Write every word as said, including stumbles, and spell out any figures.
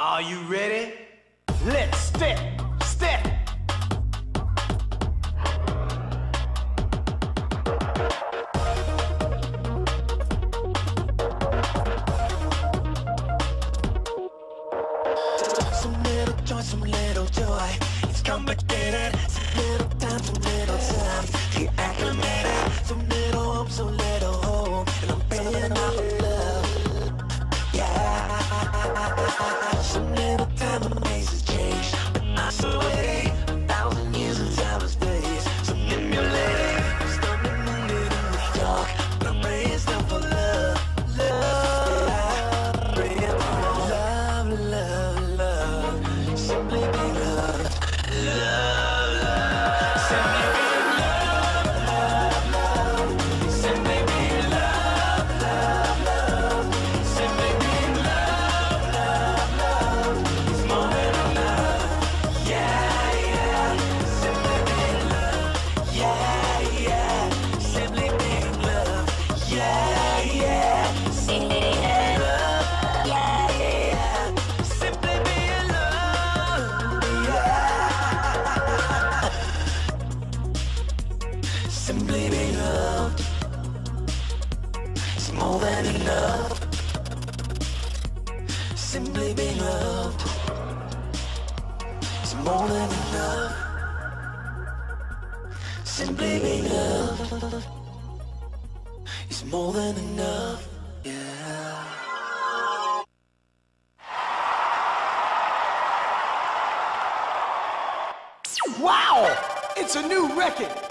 Are you ready? Let's step, step. Some little joy, some little joy. It's complicated. Some little time, some little time. Get acclimated. Some little hope, some little hope. And I'm paying off for love. Yeah. Some little time amazes change. But I'm so ready. A thousand years of time is days. Some emulating. Stumbling in the dark. But I'm praying still for love. Love. Praying for love, love, love. Simply be loved. Love, love. Simply be loved. Love, love. Simply be loved. Love, love. Simply be loved. Love, love. It's more than enough. Yeah, yeah. Simply be loved. Yeah, yeah. Simply be loved. Yeah, yeah. Simply be loved. Yeah, yeah. Simply be loved. Yeah. Simply be loved. It's more than enough. Simply be loved. It's more than enough. Simply be loved. It's more than enough. Yeah. Wow! It's a new record.